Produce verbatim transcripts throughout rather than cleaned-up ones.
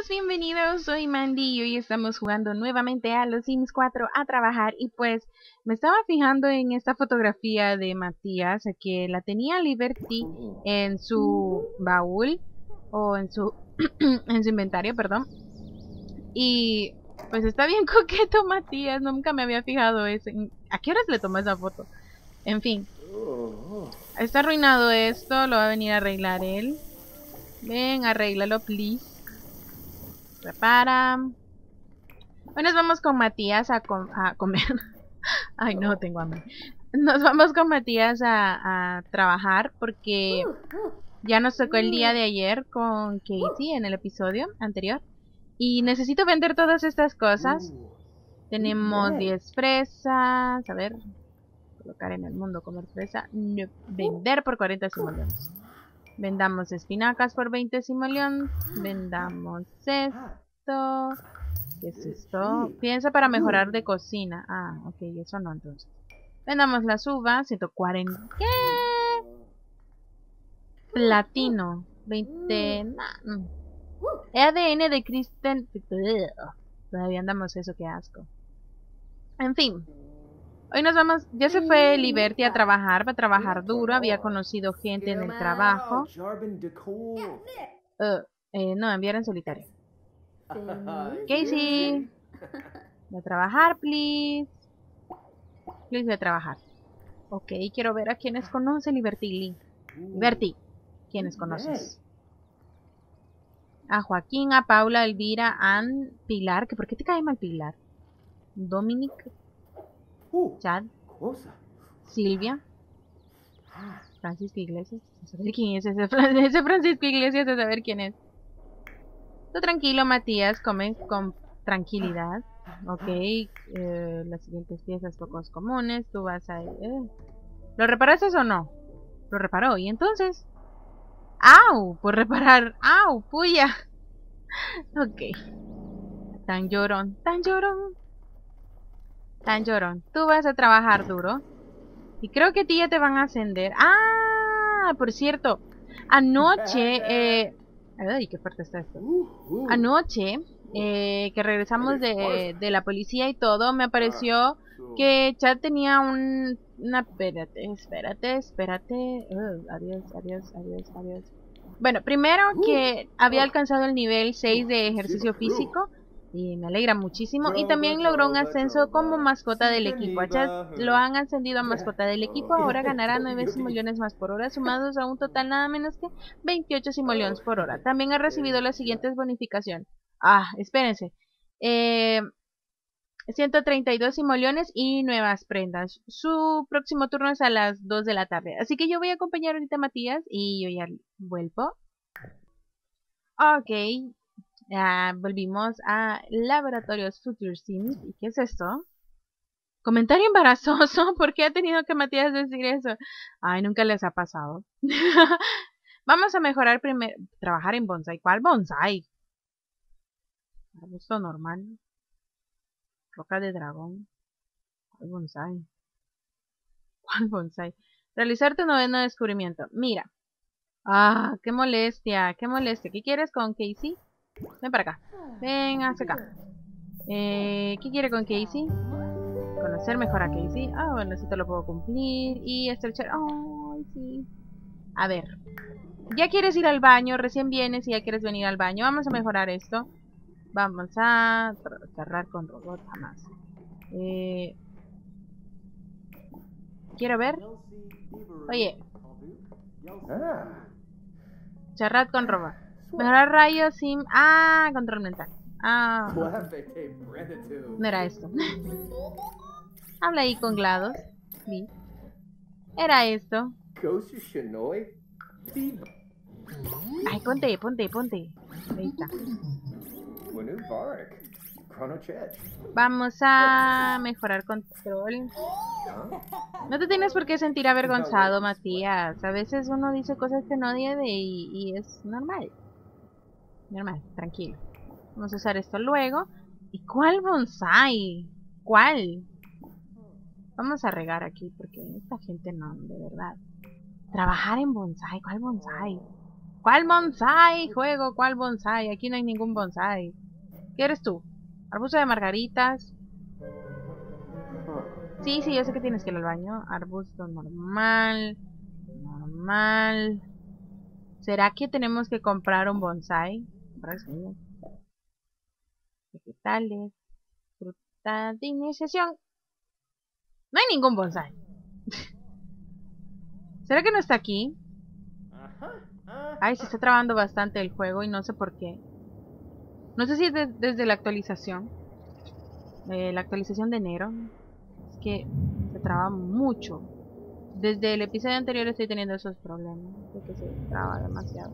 todos, bienvenidos, soy Mandy y hoy estamos jugando nuevamente a los Sims cuatro a trabajar. Y pues me estaba fijando en esta fotografía de Matías, que la tenía Liberty en su baúl o en su en su inventario, perdón. Y pues está bien coqueto Matías, nunca me había fijado eso. ¿A qué horas le tomó esa foto? En fin, está arruinado esto, lo va a venir a arreglar él. Ven, arréglalo, please. Prepara. Hoy nos vamos con Matías a, com a comer. Ay, no, tengo hambre. Nos vamos con Matías a, a trabajar porque ya nos tocó el día de ayer con Casey en el episodio anterior. Y necesito vender todas estas cosas. Tenemos diez fresas. A ver, colocar en el mundo, comer fresa. No, vender por cuarenta simoleones. Vendamos espinacas por veinte simoleones. Vendamos esto. ¿Qué es esto? Piensa para mejorar de cocina. Ah, ok, eso no entonces. Vendamos las uvas. ciento cuarenta. ¿Qué? Platino. veinte. Nah. A D N de Kristen. Todavía andamos eso, qué asco. En fin. Hoy nos vamos. Ya se fue Liberty a trabajar. Va a trabajar duro. Había conocido gente en el trabajo. Uh, eh, no, enviar en solitario. Casey. Voy a trabajar, please. Please, voy a trabajar. Ok, quiero ver a quienes conoce Liberty Lee. Liberty, ¿quiénes conoces? A Joaquín, a Paula, a Elvira, a Ann, Pilar. ¿Que ¿Por qué te cae mal Pilar? Dominic, Chad, Silvia, Francisco Iglesias. A saber quién es ese, ese Francisco Iglesias, a saber quién es. Tú tranquilo, Matías, come con tranquilidad. Ok, eh, las siguientes piezas pocos comunes. Tú vas a... Eh. ¿Lo reparaste o no? Lo reparó, ¿y entonces? ¡Au! Por reparar. ¡Au! ¡Puya! Ok. Tan llorón, tan llorón. Tan llorón. Tú vas a trabajar duro. Y creo que a ti ya te van a ascender. ¡Ah! Por cierto, anoche... Eh... Ay, qué fuerte está esto. Anoche... Eh, que regresamos de, de la policía y todo, me apareció que Chad tenía un... Una... Espérate, espérate, espérate. Uh, adiós, adiós, adiós, adiós. Bueno, primero que había alcanzado el nivel seis de ejercicio físico. Y me alegra muchísimo. Y también logró un ascenso como mascota del equipo. A Chad lo han ascendido a mascota del equipo. Ahora ganará nueve simoleones más por hora, sumados a un total nada menos que veintiocho simoleones por hora. También ha recibido las siguientes bonificaciones. Ah, espérense. Eh, ciento treinta y dos simoleones y nuevas prendas. Su próximo turno es a las dos de la tarde. Así que yo voy a acompañar ahorita a Matías y yo ya vuelvo. Ok. Ya volvimos a Laboratorios Future Sims. ¿Y qué es esto? Comentario embarazoso. ¿Por qué ha tenido que Matías decir eso? Ay, nunca les ha pasado. Vamos a mejorar primero. Trabajar en bonsai. ¿Cuál bonsai? Arbusto normal. Roca de dragón. ¿Cuál bonsai? ¿Cuál bonsai? Realizar tu noveno descubrimiento. Mira. Ah, qué molestia, qué molestia. ¿Qué quieres con Casey? Ven para acá. Ven hacia acá. Eh, ¿Qué quiere con Casey? Conocer mejor a Casey. Ah, bueno, sí te lo puedo cumplir. Y estrechar. Ay, sí. A ver. Ya quieres ir al baño, recién vienes y ya quieres venir al baño. Vamos a mejorar esto. Vamos a cerrar con robot jamás. Eh, quiero ver. Oye. Charrat con robot. Mejorar rayos sim. Ah, control mental. Ah, okay. No era esto. Habla ahí con GLaDOS. Sí. Era esto. Ay, ponte, ponte, ponte. Ahí está. Vamos a mejorar control. No te tienes por qué sentir avergonzado, Matías. A veces uno dice cosas que no debe y, y es normal. Normal, tranquilo. Vamos a usar esto luego. ¿Y cuál bonsai? ¿Cuál? Vamos a regar aquí porque esta gente no, de verdad. Trabajar en bonsai, ¿cuál bonsai? ¿Cuál bonsai, juego? ¿Cuál bonsai? Aquí no hay ningún bonsai. ¿Qué eres tú? Arbusto de margaritas. Sí, sí, yo sé que tienes que ir al baño. Arbusto normal. Normal. ¿Será que tenemos que comprar un bonsai? Vegetales. Fruta de iniciación. No hay ningún bonsai. ¿Será que no está aquí? Ay, se está trabando bastante el juego y no sé por qué. No sé si es de, desde la actualización. Eh, la actualización de enero. Es que se traba mucho. Desde el episodio anterior estoy teniendo esos problemas. De que se traba demasiado.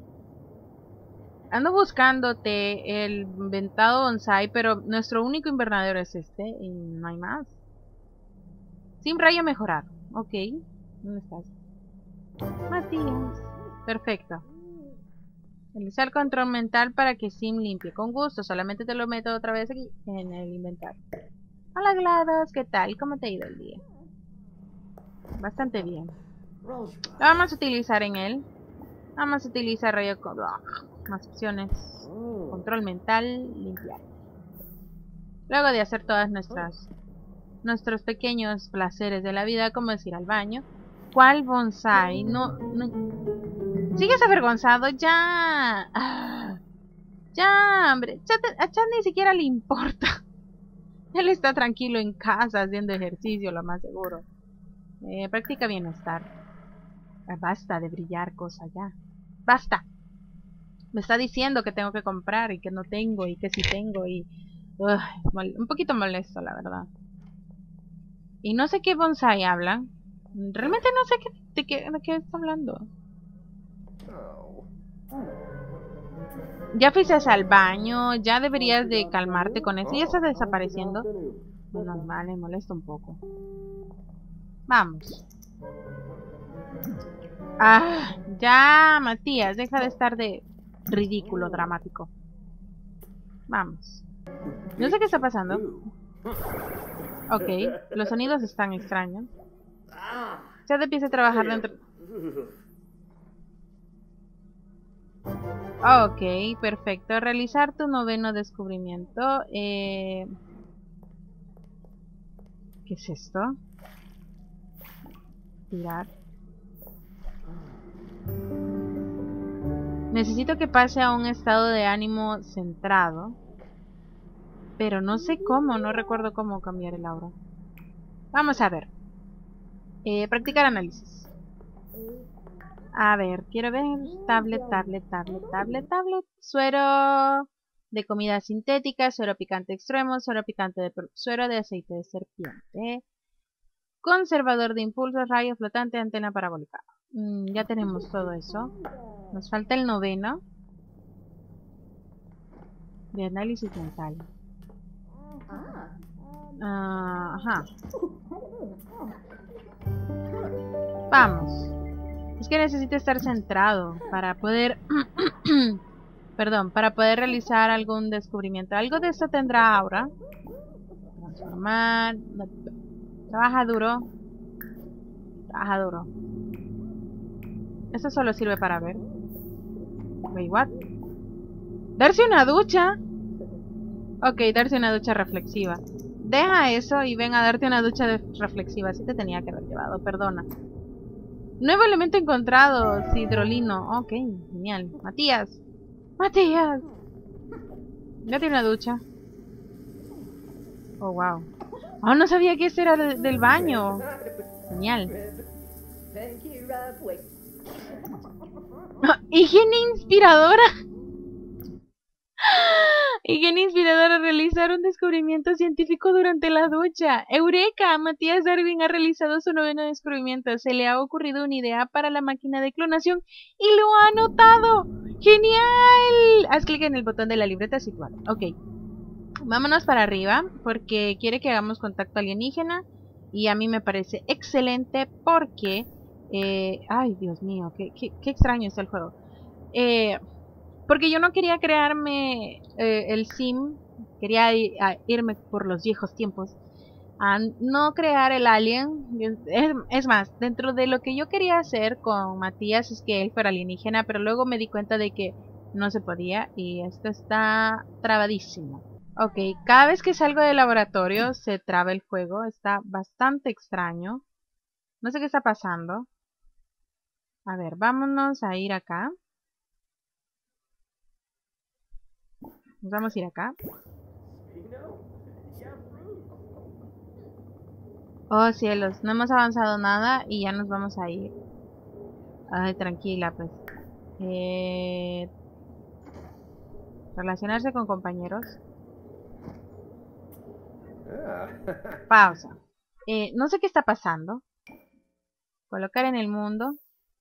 Ando buscándote el inventado bonsai, pero nuestro único invernadero es este y no hay más. Sin rayo mejorado. Ok. ¿Dónde estás? Matías. Perfecto. Realizar el control mental para que Sim limpie. Con gusto, solamente te lo meto otra vez aquí en el inventario. Hola GLaDOS, ¿qué tal? ¿Cómo te ha ido el día? Bastante bien. Lo vamos a utilizar en él. Vamos a utilizar rayo con más opciones. Control mental, limpiar. Luego de hacer todas nuestras nuestros pequeños placeres de la vida, como es ir al baño. ¿Cuál bonsai? No, no... ¿Sigues avergonzado? Ya. Ah, ya, hombre. Ya te, a Chad ni siquiera le importa. Él está tranquilo en casa haciendo ejercicio, lo más seguro. Eh, practica bienestar. Ah, basta de brillar cosa ya. Basta. Me está diciendo que tengo que comprar y que no tengo y que sí tengo y... Uh, un poquito molesto, la verdad. Y no sé qué bonsai hablan. Realmente no sé qué, de, qué, de qué está hablando. Ya fuiste al baño, ya deberías de calmarte con eso. ¿Y estás desapareciendo? Bueno, vale, molesta un poco. Vamos. Ah, ya, Matías, deja de estar de ridículo, dramático. Vamos. No sé qué está pasando. Ok, los sonidos están extraños. Ya te empieza a trabajar dentro... Ok, perfecto. Realizar tu noveno descubrimiento. Eh... ¿Qué es esto? Tirar. Necesito que pase a un estado de ánimo centrado. Pero no sé cómo, no recuerdo cómo cambiar el aura. Vamos a ver. Eh, practicar análisis. A ver, quiero ver. Tablet, tablet, tablet, tablet, tablet. Suero de comida sintética, suero picante extremo, suero picante de suero de aceite de serpiente. Conservador de impulsos, rayo flotante, antena parabólica. Mm, ya tenemos todo eso. Nos falta el noveno. De análisis mental. Uh, ajá. Vamos. Es que necesito estar centrado para poder... Perdón, para poder realizar algún descubrimiento. Algo de esto tendrá aura. Transformar. Trabaja duro. Trabaja duro. Esto solo sirve para ver. Wait, what? ¿Darse una ducha? Ok, darse una ducha reflexiva. Deja eso y ven a darte una ducha de reflexiva. Así te tenía que haber llevado, perdona. Nuevo elemento encontrado, sidrolino. Ok, genial. Matías. Matías. Date una ducha. Oh, wow. Oh, no sabía que ese era de, del baño. Genial. Higiene inspiradora. Higiene inspiradora. Realizar un descubrimiento científico durante la ducha. ¡Eureka! Matías Darwin ha realizado su noveno descubrimiento. Se le ha ocurrido una idea para la máquina de clonación y lo ha anotado. ¡Genial! Haz clic en el botón de la libreta situada. Ok. Vámonos para arriba porque quiere que hagamos contacto alienígena y a mí me parece excelente porque... Eh, ay, Dios mío, qué, qué, qué extraño está el juego. Eh... Porque yo no quería crearme eh, el sim, quería ir, a, irme por los viejos tiempos, a no crear el alien. Es, es más, dentro de lo que yo quería hacer con Matías es que él fuera alienígena, pero luego me di cuenta de que no se podía y esto está trabadísimo. Ok, cada vez que salgo del laboratorio se traba el juego, está bastante extraño. No sé qué está pasando. A ver, vámonos a ir acá. Nos vamos a ir acá. Oh cielos, no hemos avanzado nada y ya nos vamos a ir. Ay, tranquila pues. Eh, relacionarse con compañeros. Pausa. Eh, no sé qué está pasando. Colocar en el mundo.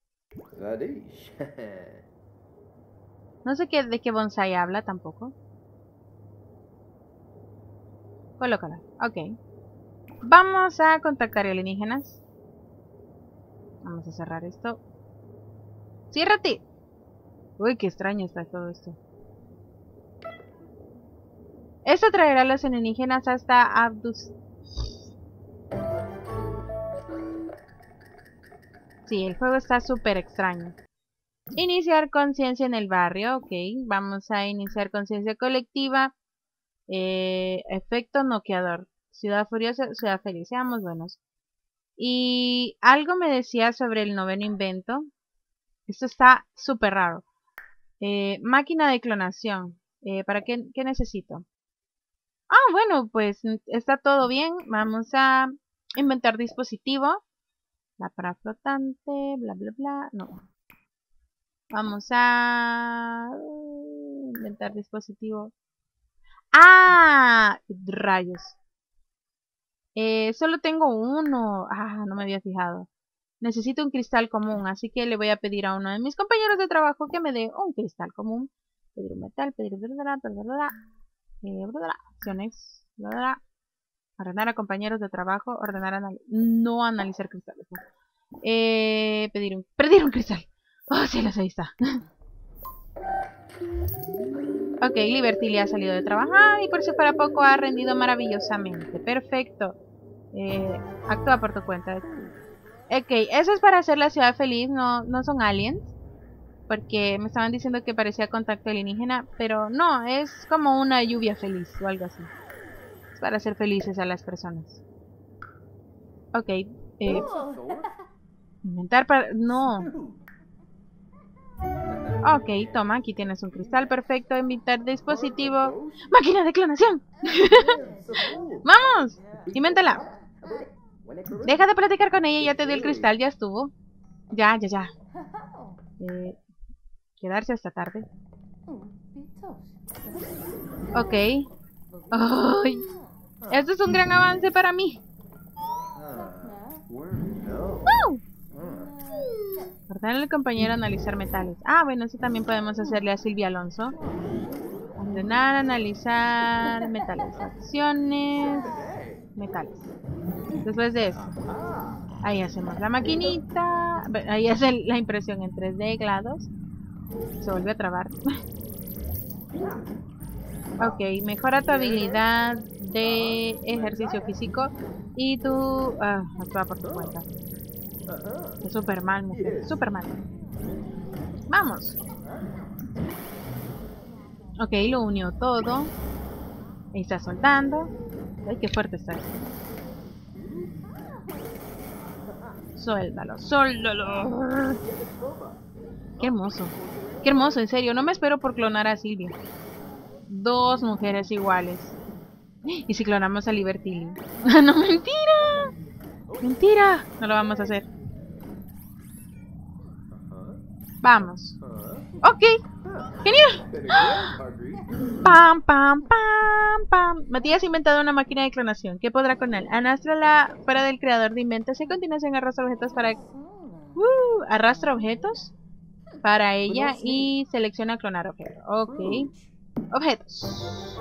No sé qué, de qué bonsai habla tampoco. Colócala. Ok. Vamos a contactar alienígenas. Vamos a cerrar esto. ¡Ciérrate! Uy, qué extraño está todo esto. Esto traerá a los alienígenas hasta Abdus. Sí, el juego está súper extraño. Iniciar conciencia en el barrio. Ok, vamos a iniciar conciencia colectiva. Eh, efecto noqueador. Ciudad furiosa, ciudad feliz. Seamos buenos. Y algo me decía sobre el noveno invento. Esto está súper raro. Eh, máquina de clonación. Eh, ¿Para qué, qué necesito? Ah, bueno, pues está todo bien. Vamos a inventar dispositivo. La para flotante, bla, bla, bla. No. Vamos a inventar dispositivo. ¡Ah! Rayos. Eh, solo tengo uno. Ah, no me había fijado. Necesito un cristal común, así que le voy a pedir a uno de mis compañeros de trabajo que me dé un cristal común. Pedir un metal, pedir bla, bla, bla, bla, eh, bla, bla, acciones, bla, bla, ordenar a compañeros de trabajo, ordenar anal no analizar cristales. No. Eh, pedir un, pedir un cristal. Oh, cielos, ahí está. Ok, Liberty le ha salido de trabajar y por si fuera poco ha rendido maravillosamente. Perfecto. Eh, actúa por tu cuenta. Ok, eso es para hacer la ciudad feliz, no, no son aliens. Porque me estaban diciendo que parecía contacto alienígena, pero no, es como una lluvia feliz o algo así. Es para hacer felices a las personas. Ok, eh, inventar para... No. Ok, toma, aquí tienes un cristal perfecto, inventar dispositivo... ¡Máquina de clonación! ¡Vamos! Invéntala. Deja de platicar con ella, ya te di el cristal, ya estuvo. Ya, ya, ya. Eh, quedarse hasta tarde. Ok. ¡Ay! Esto es un gran avance para mí. ¡Wow! Ordenar al compañero analizar metales. Ah, bueno, eso también podemos hacerle a Silvia Alonso. Ordenar, analizar metales. Acciones. Metales. Después de eso. Ahí hacemos la maquinita. Ahí hace la impresión en tres D, GLaDOS. Se vuelve a trabar. Ok, mejora tu habilidad de ejercicio físico. Y tú... Ah, actúa por tu cuenta. Es súper mal, mujer. Súper mal. Vamos. Ok, lo unió todo. Ahí está soltando. Ay, qué fuerte está esto. Suéltalo, suéltalo. Qué hermoso. Qué hermoso, en serio. No me espero por clonar a Silvia. Dos mujeres iguales. ¿Y si clonamos a Liberty? ¡No, mentira! ¡Mentira! No lo vamos a hacer. Vamos. Ok. ¡Genial! Pam, pam, pam, pam. Matías ha inventado una máquina de clonación. ¿Qué podrá con él? Arrástrala fuera del creador de inventos y a continuación arrastra objetos para... Uh, arrastra objetos para ella y selecciona clonar objetos. Ok. Objetos.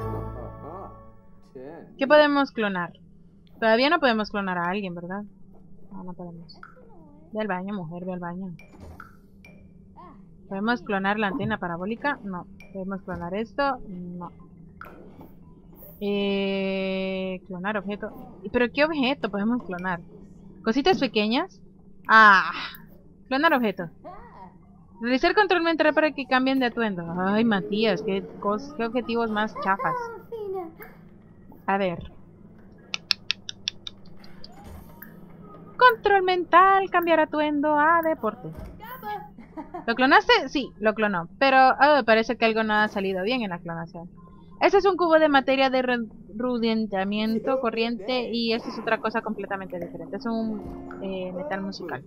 ¿Qué podemos clonar? Todavía no podemos clonar a alguien, ¿verdad? No, no podemos. Ve al baño, mujer, ve al baño. ¿Podemos clonar la antena parabólica? No. ¿Podemos clonar esto? No. Eh, clonar objeto. ¿Pero qué objeto podemos clonar? ¿Cositas pequeñas? Ah, clonar objeto. Realizar control mental para que cambien de atuendo. Ay, Matías, qué, cos qué objetivos más chafas. A ver. Control mental, cambiar atuendo a deporte. ¿Lo clonaste? Sí, lo clonó. Pero oh, parece que algo no ha salido bien en la clonación. Este es un cubo de materia de rudimentamiento corriente y esta es otra cosa completamente diferente. Es un eh, metal musical.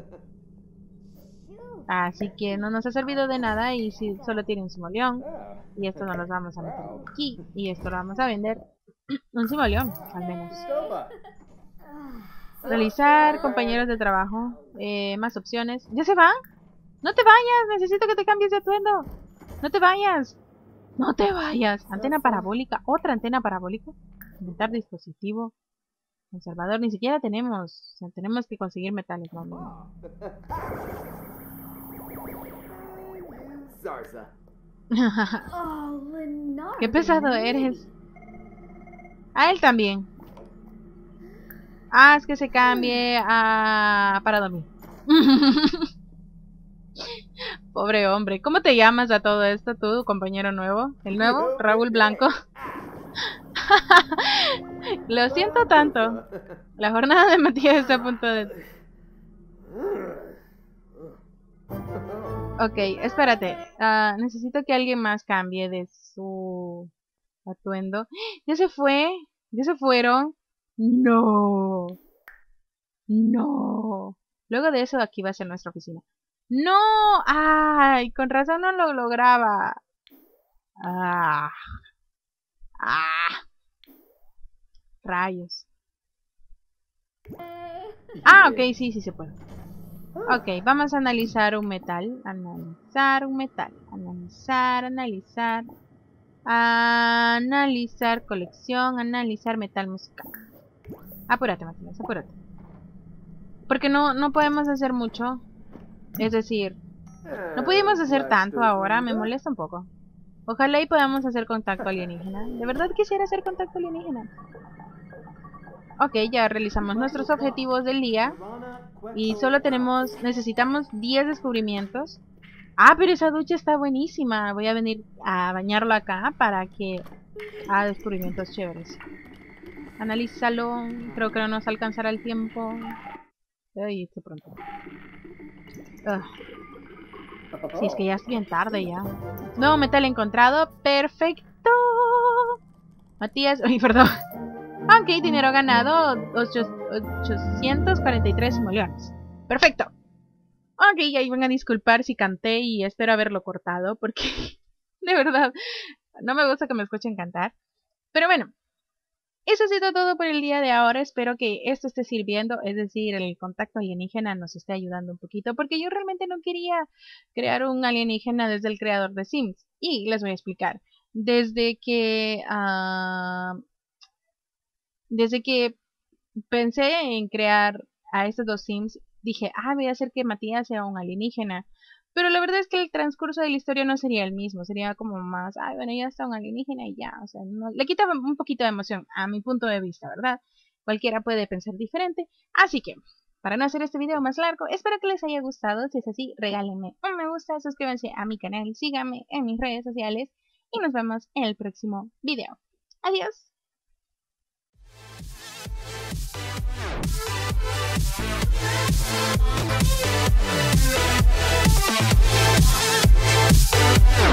Así que no nos ha servido de nada y si solo tiene un simoleón. Y esto no los vamos a meter aquí. Y esto lo vamos a vender. Un simoleón, al menos. Realizar compañeros de trabajo. Eh, más opciones. ¿Ya se van? ¡No te vayas! Necesito que te cambies de atuendo. ¡No te vayas! ¡No te vayas! Antena parabólica. ¿Otra antena parabólica? Inventar dispositivo. Conservador. Ni siquiera tenemos. O sea, tenemos que conseguir metales. No, no. ¡Qué pesado eres! A él también. Ah, es que se cambie a... para dormir. Pobre hombre. ¿Cómo te llamas a todo esto tú, compañero nuevo? ¿El nuevo? Raúl Blanco. Lo siento tanto. La jornada de Matías está a punto de... Ok, espérate. Uh, necesito que alguien más cambie de su atuendo. ¿Ya se fue? ¿Ya se fueron? No. No. Luego de eso aquí va a ser nuestra oficina. ¡No! ¡Ay! Con razón no lo lograba. ¡Ah! ¡Ah! Rayos. Ah, ok, sí, sí se puede. Ok, vamos a analizar un metal. Analizar un metal. Analizar, analizar. Analizar colección. Analizar metal musical. Apúrate, Matías, apúrate. Porque no, no podemos hacer mucho. Es decir, no pudimos hacer tanto ahora. Me molesta un poco. Ojalá y podamos hacer contacto alienígena. De verdad quisiera hacer contacto alienígena. Ok, ya realizamos nuestros objetivos del día. Y solo tenemos... necesitamos diez descubrimientos. Ah, pero esa ducha está buenísima. Voy a venir a bañarlo acá para que haga descubrimientos chéveres. Analízalo. Creo que no nos alcanzará el tiempo. Ay, esto pronto. Ugh. Sí, es que ya es bien tarde ya. Nuevo metal encontrado. Perfecto. Matías... Ay, perdón. Ok, dinero ganado. ochocientos cuarenta y tres simoleones. Perfecto. Ok, ahí van a disculpar si canté y espero haberlo cortado. Porque de verdad no me gusta que me escuchen cantar. Pero bueno. Eso ha sido todo por el día de ahora. Espero que esto esté sirviendo, es decir, el contacto alienígena nos esté ayudando un poquito, porque yo realmente no quería crear un alienígena desde el creador de Sims. Y les voy a explicar. Desde que... Uh, desde que pensé en crear a estos dos Sims, dije, ah, voy a hacer que Matías sea un alienígena. Pero la verdad es que el transcurso de la historia no sería el mismo, sería como más, ay, bueno, ya está un alienígena y ya, o sea, no, le quita un poquito de emoción a mi punto de vista, ¿verdad? Cualquiera puede pensar diferente, así que, para no hacer este video más largo, espero que les haya gustado. Si es así, regálenme un me gusta, suscríbanse a mi canal, síganme en mis redes sociales y nos vemos en el próximo video. Adiós. We'll be right back.